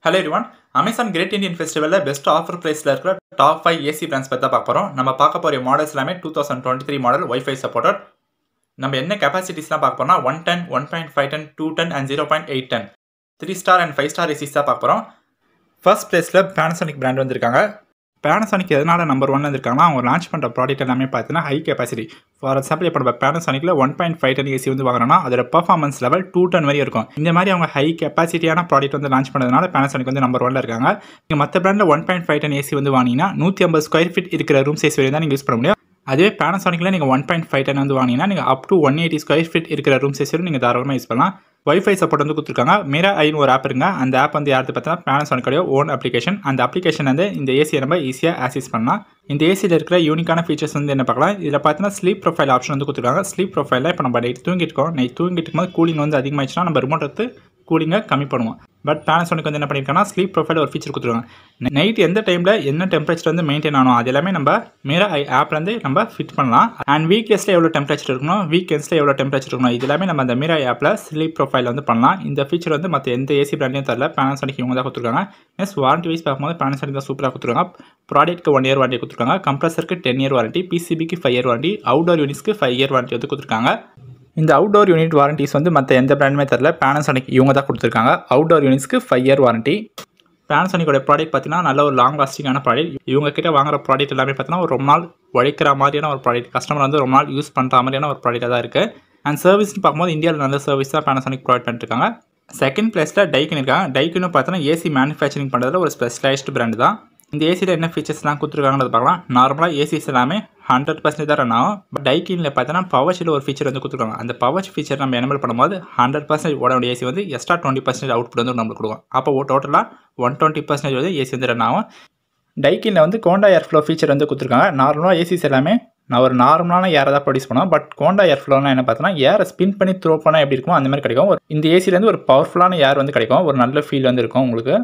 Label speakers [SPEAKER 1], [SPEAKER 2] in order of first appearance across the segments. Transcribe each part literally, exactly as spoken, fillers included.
[SPEAKER 1] Hello everyone, Amazon Great Indian Festival best offer price la irukra top five A C brands பத்தி பார்க்க போறோம். நம்ம பார்க்க போற மாடல்ஸ் எல்லாமே twenty twenty-three model Wi-Fi supported. நம்ம என்ன கெபாசிட்டிஸ்லாம் பார்க்க போறோம்னா one ten, one point five ten, two ten and zero point eight ten. three star and five star A Cs தான் பார்க்க போறோம். First placeல Panasonic brand வந்திருக்காங்க. Panasonic எதனால நம்பர் one ல இருக்காங்கன்னா அவங்க லான்ச் பண்ற ப்ராடக்ட் எல்லாமே பார்த்தீங்கன்னா ஹை கெபாசிட்டி. ஃபார் எக்ஸாம்பிள் இப்போ நம்ம Panasonicல one point five ten AC வந்து வாங்குறோம்னா அதோட பெர்ஃபார்மன்ஸ் லெவல் two ten வரை இருக்கும். இந்த மாதிரி அவங்க ஹை கெபாசிட்டியான ப்ராடக்ட் வந்து லான்ச் பண்ணதுனால Panasonic வந்து நம்பர் one ல இருக்காங்க. நீங்க மற்ற பிராண்ட்ல one point five ten AC வந்து வாங்கினீங்கன்னா நூற்றி ஐம்பது ஸ்கொயர் ஃபீட் இருக்கிற ரூம் சைஸ் வரை தான் நீங்க யூஸ் பண்ண முடியும். அதுவே Panasonicல நீங்க one point five ten வந்து வாங்கினீங்கன்னா நீங்க up to one eighty square feet இருக்கிற ரூம் சைஸ் வரை நீங்க தாராளமாக யூஸ் பண்ணலாம். Wi-Fi சப்போர்ட் வந்து கொடுத்துருக்காங்க. மீரா ஐன்னு ஒரு ஆப் இருங்க. அந்த ஆப் வந்து யாருக்கு பார்த்தீங்கன்னா Panasonicோட ஓன் அப்ளிகேஷன். அந்த அப்ளிகேஷன் வந்து இந்த ஏசியை நம்ம ஈஸியாக ஆக்சஸ் பண்ணலாம். இந்த ஏசியில் இருக்கிற யூனிக்கான ஃபீச்சர்ஸ் வந்து என்ன பார்க்கலாம். இதில் பார்த்தீங்கன்னா ஸ்லீப் ப்ரொஃபைல் ஆப்ஷன் வந்து கொடுத்துருக்காங்க. ஸ்லீப் ப்ரொஃபைலில் இப்போ நம்ம நைட் தூங்கிட்டு இருக்கோம். நைட் தூங்கிட்டு இருக்கும்போது கூலிங் வந்து அதிகமாகிடுச்சுன்னா நம்ம ரிமோட் எடுத்து கூலிங்கை கம்மி பண்ணுவோம். பட் Panasonic வந்து என்ன பண்ணியிருக்காங்கன்னா ஸ்லீப் ப்ரொஃபைல் ஒரு ஃபீச்சர் கொடுத்துருக்காங்க. நைட் எந்த டைமில் என்ன டெம்பரேச்சர் வந்து மெயின்டைன் ஆகணும் அது எல்லாமே நம்ம மீரா ஐ ஆப்லேருந்து நம்ம ஃபிட் பண்ணலாம். அண்ட் வீக் டேஸில் எவ்வளோ டெம்பரேச்சர் இருக்கணும், வீக் எண்ட்ஸில் எவ்வளோ டெம்பரேச்சர் இருக்கணும் இது எல்லாமே நம்ம அந்த மீரா ஆப்பில் ஸ்லீப் ப்ரொஃபைல் வந்து பண்ணலாம். இந்த ஃபீச்சர் வந்து மற்ற எந்த ஏசி பிராண்ட்லையும் தரல. Panasonic இவங்க தான் கொடுத்துருக்காங்க. நெக்ஸ்ட் வாரண்டி வைஸ் பார்க்கும்போது Panasonic தான் சூப்பராக கொடுத்துருக்காங்க. ப்ராடக்ட்க்கு ஒன் இயர் வாரண்டி கொடுத்துருக்காங்க. கம்ப்ரஸருக்கு டென் இயர் வாரண்டி, பிசிபிக்கு ஃபைவ் இயர் வாரண்டி, அவுட்டோர் யூனிட்ஸ்க்கு ஃபைவ் இயர் வாரண்டி வந்து கொடுத்துருக்காங்க. இந்த அவுட்டோர் யூனிட் வாரண்டிஸ் வந்து மற்ற எந்த பிராண்டுமே தரல. Panasonic இவங்க தான் கொடுத்துருக்காங்க. அவுட்டோர் யூனிட்ஸ்க்கு ஃபைவ் இயர் வாரண்டி. Panasonicோட ப்ராடக்ட் பார்த்தீங்கன்னா நல்ல ஒரு லாங் லாஸ்டிங்கான ப்ராடக்ட். இவங்க கிட்ட வாங்குற ப்ராடக்ட் எல்லாமே பார்த்தீங்கன்னா ஒரு ரொம்ப நாள் உழைக்கிற மாதிரியான ஒரு ப்ராடக்ட், கஸ்டமர் வந்து ரொம்ப நாள் யூஸ் பண்ணுற மாதிரியான ஒரு ப்ராடக்டாக தான் இருக்குது. அண்ட் சர்வீஸ்னு பார்க்கும்போது இந்தியாவில் நல்ல சர்வீஸ் தான் Panasonic ப்ரொவைட் பண்ணிட்டுருக்காங்க. செகண்ட் பிளேஸில் Daikin இருக்காங்க. Daikin பார்த்தீங்கன்னா ஏசி மேனுஃபேக்சரிங் பண்ணுறதுல ஒரு ஸ்பெஷலைஸ்டு பிராண்டு தான். இந்த ஏசியில் என்ன ஃபீச்சர்ஸ்லாம் கொடுத்துருக்காங்கன்னு பார்க்கலாம். நார்மலாக ஏசிஸ் எல்லாமே ஹண்ட்ரட் பர்சன்டேஜ் தான் ரன் ஆகும். பட் Daikinல பார்த்தீங்கன்னா பவர் ஷீல் ஒரு ஃபீச்சர் வந்து கொடுத்துருக்காங்க. அந்த பவர் ஃபீச்சர் நம்ம எனபிள் பண்ணும்போது ஹண்ட்ரட் பர்சன்டேஜ் ஓட வேண்டிய ஏசி வந்து எக்ஸ்ட்ரா டுவெண்ட்டி பர்சன்டேஜ் அவுட்புட் வந்து நம்மளுக்கு கொடுக்கும். அப்போ டோட்டலாக ஒன் டுவெண்ட்டி பர்சன்டேஜ் வந்து ஏசி வந்து ரன் ஆகும். Daikinல வந்து கோண்டா ஏர் ஃப்ளோ ஃபீச்சர் வந்து கொடுத்துருக்காங்க. நார்மலாக ஏசிஸ் எல்லாமே நான் ஒரு நார்மலான ஏரை தான் ப்ரொடியூஸ் பண்ணுவோம். பட் கோண்டா ஏர் ஃப்ளோனா என்ன பார்த்தோன்னா ஏரை ஸ்பின் பண்ணி த்ரோ பண்ணால் எப்படி இருக்கும் அந்த மாதிரி கிடைக்கும். இந்த ஏசிலேருந்து ஒரு பவர்ஃபுல்லான ஏர் வந்து கிடைக்கும். ஒரு நல்ல ஃபீல் வந்து இருக்கும் உங்களுக்கு.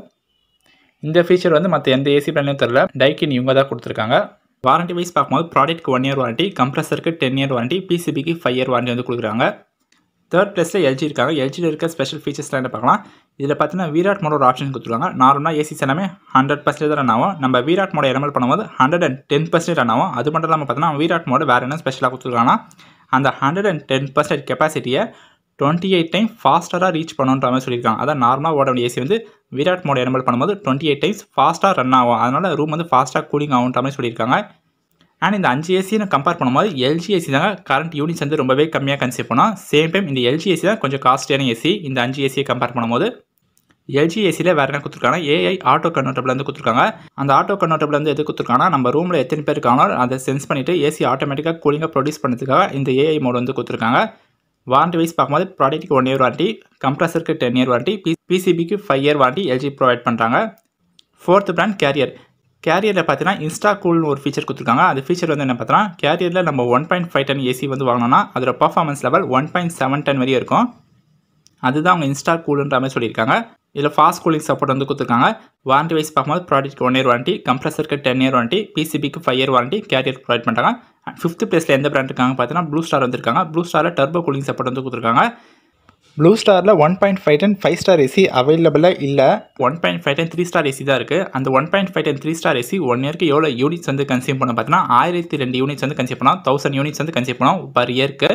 [SPEAKER 1] இந்த ஃபீச்சர் வந்து மற்ற எந்த ஏசி பிராண்ட்லையும் தெரியல. Daikin இவங்க தான் கொடுத்துருக்காங்க. வாரண்டி வைஸ் பார்க்கும்போது ப்ராடக்ட்க்கு ஒன் இயர் வாரண்டி, கம்ப்ரஸருக்கு டென் இயர் வாரண்டி, பிசிபிக்கு ஃபைவ் இயர் வாரண்டி வந்து கொடுக்குறாங்க. தேர்ட் பிளேஸில் எல்ஜி இருக்காங்க. எல்ஜியில் இருக்க ஸ்பெஷல் ஃபீச்சர்ஸ்லாம் என்ன பார்க்கலாம். இதில் பார்த்தீங்கன்னா விராட் மோட ஒரு ஆப்ஷன் கொடுத்துருக்காங்க. நார்மலாக ஏசிஸ் எல்லாமே ஹண்ட்ரட் பர்சன்டேஜ் ரன் ஆகும். நம்ம விராட் மோட எனபிள் பண்ணும்போது hundred and ten percentage run ஆகும். அது மட்டும் இல்லாமல் பார்த்தீங்கன்னா விராட் மோட வேறு என்ன ஸ்பெஷலாக கொடுத்துருக்காங்கன்னா அந்த ஹண்ட்ரட் அண்ட் டென் பர்சன்டேஜ் கெப்பாசிட்டியை டுவெண்ட்டி எயிட் டைம் ஃபாஸ்ட்டாக ரீச் பண்ணுன்ற மாதிரி சொல்லியிருக்காங்க. அதான் நார்மலாக ஓட வேண்டிய ஏசி வந்து விராட் மோட எனபிள் பண்ணும்போது டுவெண்ட்டி எயிட் டைம்ஸ் ஃபாஸ்ட்டாக ரன் ஆகும். அதனால் ரூம் வந்து ஃபாஸ்ட்டாக கூலிங் ஆகுன்ற மாதிரி சொல்லியிருக்காங்க. அண்ட் இந்த அஞ்சு ஏசியை கம்பேர் பண்ணும்போது எல்ஜி ஏசி தாங்க கரண்ட் யூனிட்ஸ் வந்து ரொம்பவே கம்மியாக கன்சியூம் பண்ணோம். சேம் டைம் இந்த எல்ஜி ஏசி தான் கொஞ்சம் காஸ்ட்லியான ஏசி. இந்த அஞ்சு ஏசியை கம்பேர் பண்ணும்போது எல்ஜி ஏசியில் வேறு என்ன கொடுத்துருக்காங்க, ஏஐ ஆட்டோ கன்வெர்ட்டபிள் வந்து கொடுத்துருக்காங்க. அந்த ஆட்டோ கன்வெர்ட்டபிள் வந்து எது கொடுத்துருக்காங்கன்னா நம்ம ரூமில் எத்தனை பேர் இருக்காங்களோ அதை சென்ஸ் பண்ணிவிட்டு ஏசி ஆட்டோமேட்டிக்காக கூலிங்காக ப்ரொடியூஸ் பண்ணுறதுக்காக இந்த ஏஐ மோட் வந்து கொடுத்துருக்காங்க. வாரண்டி வைஸ் பார்க்கும்போது ப்ராடக்ட்டுக்கு ஒன் இயர் வாரண்டி, கம்ப்ரஸருக்கு டென் இயர் வாரண்டி, பிசிபிக்கு five year warranty LG provide பண்ணுறாங்க. Fourth brand carrier. கேரியரில் பார்த்தீங்கன்னா இன்ஸ்டா கூல்னு ஒரு ஃபீச்சர் கொடுத்துருக்காங்க. அந்த ஃபீச்சர் வந்து என்ன பார்த்தீங்கன்னா கேரியரில் நம்ம one point five ten AC வந்து வாங்கினோம்னா அதோட performance level one point seven ten வரையும் இருக்கும். அதுதான் அவங்க இன்ஸ்டா கூலுன்ற மாதிரி சொல்லியிருக்காங்க. இதில் ஃபாஸ்ட் கூலிங் சப்போர்ட் வந்து கொடுத்துருக்காங்க. வாரண்டி வைஸ் பார்க்கும்போது ப்ராடக்ட் ஒன் இயர் வாரண்டி, கம்ப்ரஸருக்கு டென் இயர் வாரண்டி, பிசிபிக்கு five year warranty carrier provide பண்ணுறாங்க. ஃபிஃப்த் பிளேஸில் எந்த பிராண்ட் இருக்காங்க பார்த்தீங்கன்னா ப்ளூ ஸ்டார் வந்துருக்காங்க. ப்ளூ ஸ்டாரில் டர்போ கூலிங் சப்போர்ட் வந்து கொடுத்துருக்காங்க. ப்ளூ ஸ்டாரில் one point five ten five star AC அவைலபிளாக இல்லை. One point five ten three star AC தான் இருக்குது. அந்த one point five ten three star AC one இயருக்கு எவ்வளோ யூனிட்ஸ் வந்து கன்சியூம் பண்ண பார்த்தீங்கன்னா ஆயிரத்தி ரெண்டு யூனிட்ஸ் வந்து கன்சியூம் பண்ணோம். தௌசண்ட் யூனிட்ஸ் வந்து கன்சியூம் பண்ணோம் பர் இயருக்கு.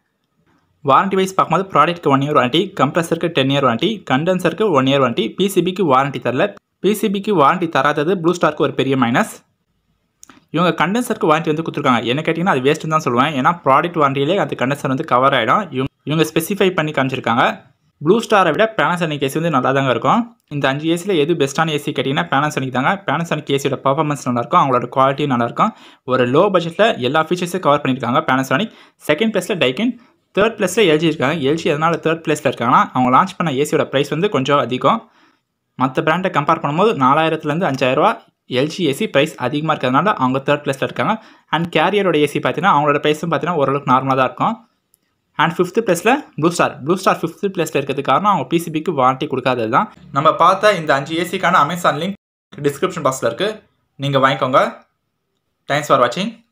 [SPEAKER 1] வாரண்டி வைஸ் பார்க்கும்போது ப்ராடக்ட்க்கு ஒன் இயர் வாரண்டி, கம்ப்ரஸருக்கு டென் இயர் வாரண்டி, கண்டென்சருக்கு ஒன் இயர் வாரண்டி, பிசிபிக்கு வாரண்டி தரல. பிசிபிக்கு வாரண்டி தராதது ப்ளூ ஸ்டாருக்கு ஒரு பெரிய மைனஸ். இவங்க கண்டென்சருக்கு வாரண்டி வந்து கொடுத்துருக்காங்க. என்ன கேட்டிங்கன்னா அது வேஸ்ட்டு தான் சொல்லுவேன். ஏன்னா ப்ராடக்ட் வாரண்டியிலே அந்த கண்டென்சர் வந்து கவர் ஆகிடும். இவங்க இவங்க ஸ்பெசிஃபை பண்ணி காமிச்சிருக்காங்க. ப்ளூ ஸ்டாரை விட Panasonic ஏசி வந்து நல்லா தாங்க இருக்கும். இந்த அஞ்சு ஏசியில் எது பெஸ்ட்டான ஏசி கேட்டிங்கன்னா Panasonic தாங்க. Panasonic ஏசியோட பர்ஃபார்மன்ஸ் நல்லாயிருக்கும், அவங்களோட குவாலிட்டி நல்லாயிருக்கும். ஒரு லோ பட்ஜெட்டில் எல்லா ஃபீச்சர்ஸும் கவர் பண்ணியிருக்காங்க Panasonic. செகண்ட் பிளேஸில் Daikin, தேர்ட் பிளேஸில் எல்ஜி இருக்காங்க. எல்ஜி எதனால் தேர்ட் பிளேஸில் இருக்காங்கன்னா அவங்க லான்ச் பண்ண ஏசியோட ப்ரைஸ் வந்து கொஞ்சம் அதிகம். மற்ற பிராண்டை கம்பேர் பண்ணும்போது நாலாயிரத்துலேருந்து அஞ்சாயிரரூவா எல்ஜி ஏசி ப்ரைஸ் அதிகமாக இருக்கிறதுனால அவங்க தேர்ட் பிளேஸில் இருக்காங்க. அண்ட் கேரியரோட ஏசி பார்த்தீங்கன்னா அவங்களோட ப்ரைஸும் பார்த்தீங்கன்னா ஓரளவுக்கு நார்மலாக தான் இருக்கும். அண்ட் ஃபிஃப்த் பிளேஸில் blue star. Blue star fifth பிளேஸில் இருக்கிறதுக்கு காரணம் அவங்க பிசிபிக்கு வாரண்டி கொடுக்காதது தான். நம்ம பார்த்த இந்த அஞ்சு ஏசிக்கான அமேசான் லிங்க் டிஸ்கிரிப்ஷன் பாக்ஸில் இருக்குது, நீங்கள் வாங்கிக்கோங்க. தேங்க்ஸ் ஃபார் வாட்சிங்.